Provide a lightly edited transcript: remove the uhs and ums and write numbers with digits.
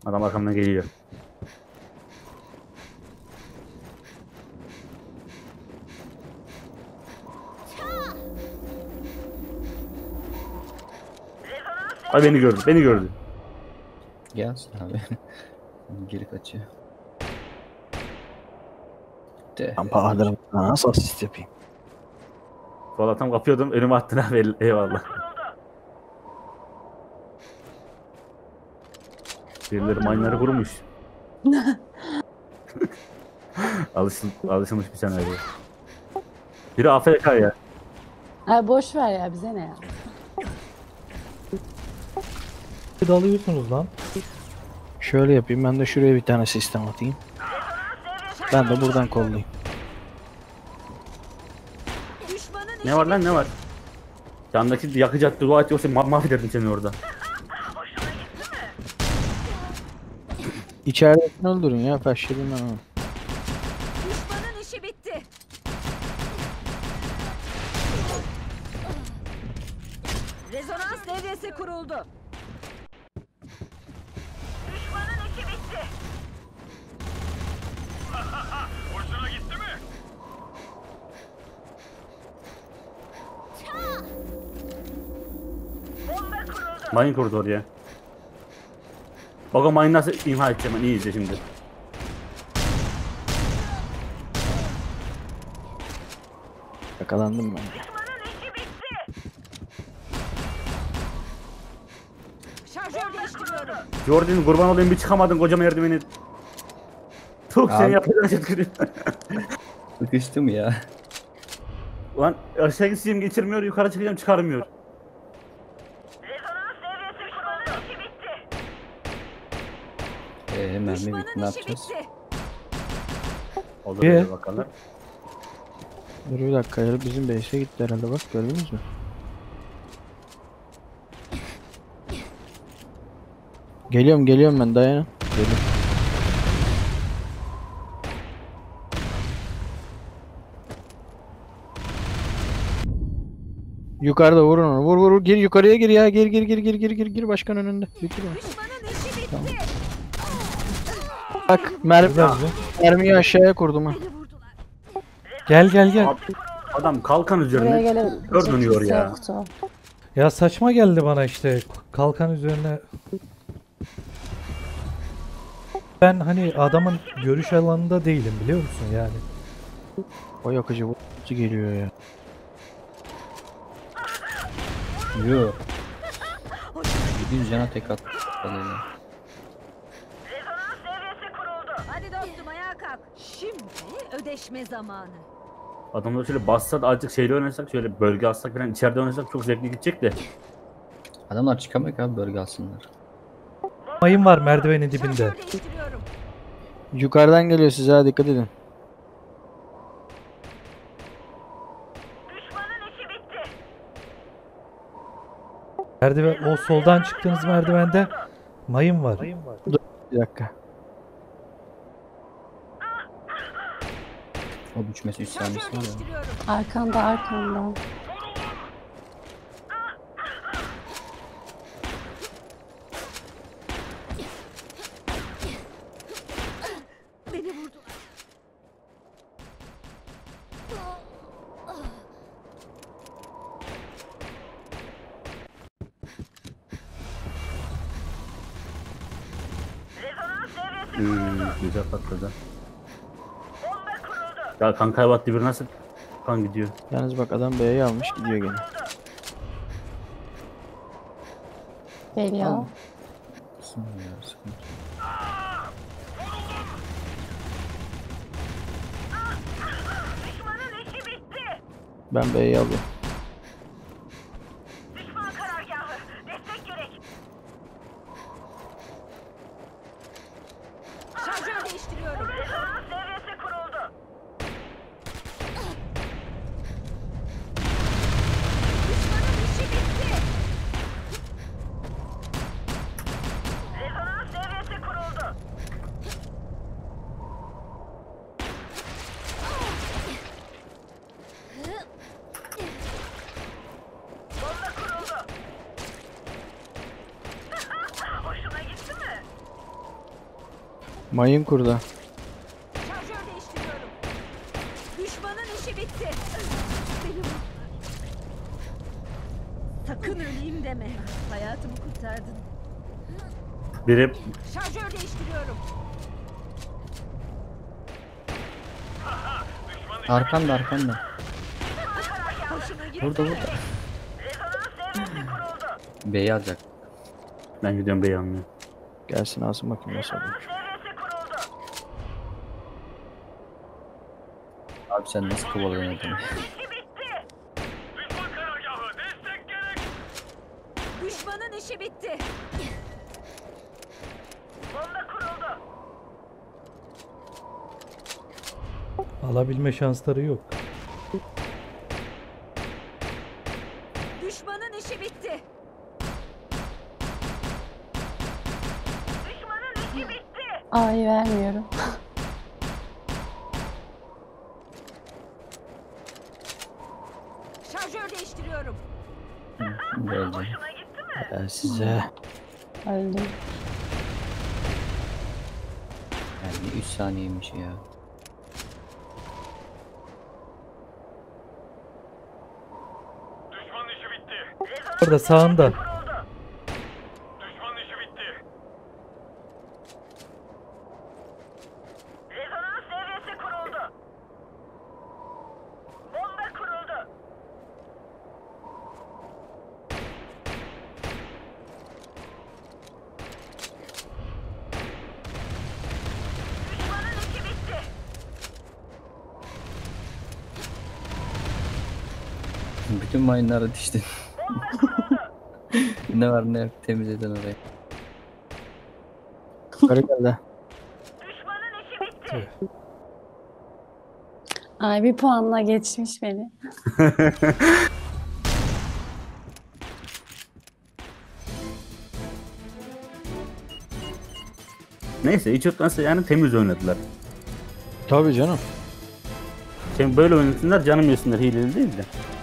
Adam arkamdan geliyor. Ay beni gördü, beni gördü. Gelsin abi. Geri kaçıyor. De. Ben Bahadır'ım. Nasıl asist yapayım? Valla tam kapıyordum, önüme attın abi, eyvallah. Birileri mayınları kurmuş. Alışılmış bir senaryo. Biri AFK ya. Ay boş ver ya, bize ne ya? Dalıyorsunuz lan. Şöyle yapayım. Ben de şuraya bir tane sistem atayım. Ben de buradan kollayayım. Ne var lan, ne var? Yandaki yakıcı dua et, yoksa mahvederdim seni orada. İçeridekini öldürün ya. Kaçırayım ben onu. Düşmanın işi bitti. Rezonans devresi kuruldu. Düşmanın işi bitti. Hoşuna gitti mi? Bomba kuruldu. Mayın kurdu oraya. Bak o mayını nasıl imha edeceğim ben, iyi izle şimdi. Yakalandım ben. Düşmanın işi bitti. Şarjör değiştiriyorum. Jordan'ın kurban olayım, bir çıkamadın koca merdiveni. Çok sen Abi. yapacağın şey tükürüyor. Sıkıştım ya. Ulan aşağı gideceğim geçirmiyor, yukarı çıkacağım çıkarmıyor. Rezonans devresi kuruldu. İşi bitti. Mermi bitti, Düşmanın ne işi yapacağız? bitti. Olur öyle bakalım. Dur bir dakika ya. Bizim base'e gitti herhalde. Bak gördünüz mü? Geliyorum ben, dayanın. Geliyorum. Yukarıda vurun onu. Vur gir yukarıya gir ya. Gir başkan önünde. Bitir onu. Düşmanın işi bitti. Bak mermiyi aşağıya kurdum ha. Gel. Adam kalkan Buraya üzerine gelelim. kör dönüyor Kimse ya. yoktu. Ya saçma geldi bana işte kalkan üzerine. Ben hani adamın görüş alanında değilim, biliyor musun yani. O yakıcı vurucu geliyor ya. Yoo. 700 cana tek attı. Rezonans devresi kuruldu. Hadi dostum ayağa kalk. Şimdi ödeşme zamanı. Adamları şöyle bassak da azıcık şeyle oynasak, şöyle bölge atsak falan, içeride oynasak çok zevkli gidecek de. Adamlar çıkamayacak abi, bölge alsınlar. Mayın var merdivenin dibinde. Şarjör değiştiriyorum. Yukarıdan geliyor size, ha dikkat edin. Düşmanın işi bitti. Merdiven, o soldan çıktığınız merdivende mayın var. Bir dakika. O düşmesi 3 saniyesi Şarjör var ya. değiştiriyorum. Arkanda. Beni vurdular. Rezonans devresi Güzel patladı. bomba kuruldu. Ya kan kaybattı bir, nasıl kan gidiyor. Yalnız bak adam B'yi almış gidiyor gene. Geliyor. Kısım ya, sıkıntı. Düşmanın işi bitti. Ben B'yi alıyorum. Düşman karargahı. Destek gerek. Şarjör değiştiriyorum. Rezonans devresi kuruldu. Düşmanın işi bitti. Rezonans devresi kuruldu. Mayın kurda. Şarjör değiştiriyorum. Düşmanın işi bitti. Benim... Sakın öleyim deme. Hayatımı kurtardın. Biri Şarjör değiştiriyorum. Arkanda arkanda. Hoşuna gitti. Burada burada. B'yi alacak. ben gidiyorum bey almaya. Gelsin alsın bakayım nasıl olmuş. Abi sen nasıl kovaladın adamı? Düşman karargahı destek gerek. Düşmanın işi bitti. Bomba kuruldu. Alabilme şansları yok. Düşmanın işi bitti. Düşmanın işi bitti. A'yı vermiyorum. Şarjör değiştiriyorum. Geleceğim. Ben size. Öldüm. Yani 3 saniyeymiş ya. Düşman işi bitti. Orada sağında. Düşman işi bitti. Rezonans devresi kuruldu. Bomba kuruldu. Düşmanın işi bitti. Bütün mayınları diştin. Ne var ne yok temizledin orayı. Yukarı geldi. Düşmanın işi bitti. Ay bir puanla geçmiş beni. Neyse hiç yoktansa yani temiz oynadılar. Tabii canım. Şimdi böyle oynasınlar canım yesinler hileli değil de.